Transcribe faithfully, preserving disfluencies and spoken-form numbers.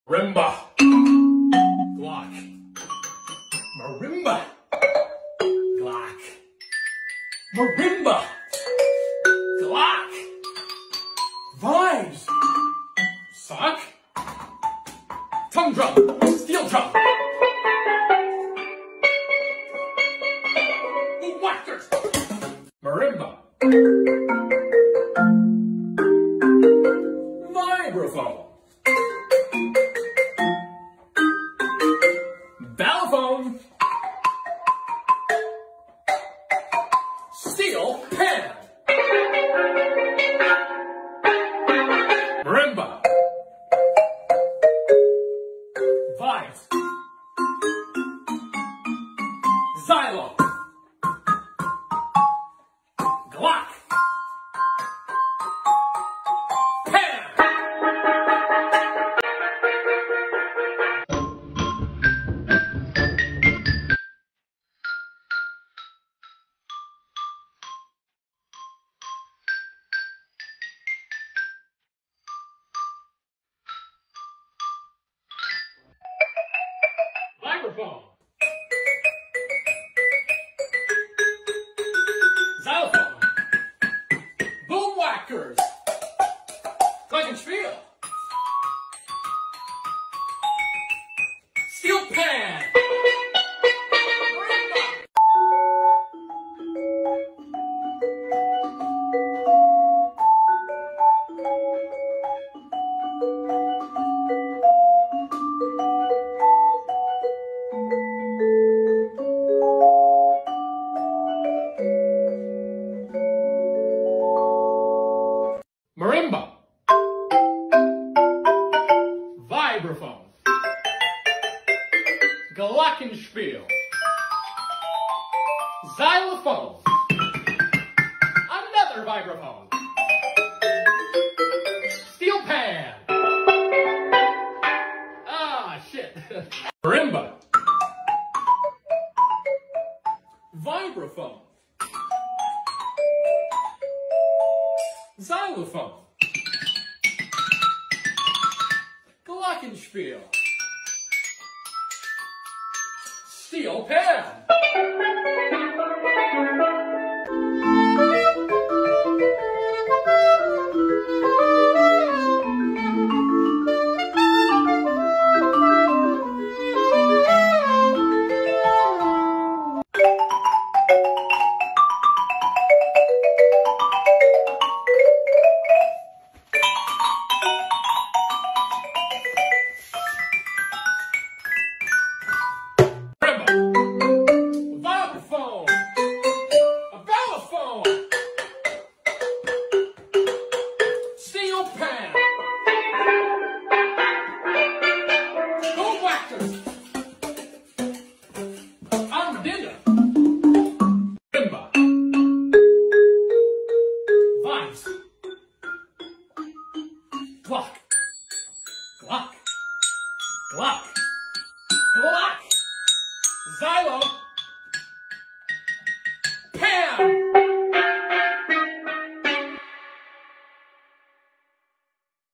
Marimba. Glock. Marimba. Glock. Marimba. Glock. Vibes. Sock. Tongue drum. Steel drum. Whackers. Marimba. Vibraphone. Ballophone. Steel pan. Marimba. Vibes. Xylo. Glock. Pan. Vibraphone. Xylophone. Boom whackers. Glockenspiel. Steel pan. Marimba. Vibraphone. Glockenspiel. Xylophone. Another vibraphone. Steel pan. Ah, shit. Marimba. Vibraphone. Xylophone. Glockenspiel. Steel pan. Glock. Glock. Glock. Glock. Xylo. Pan.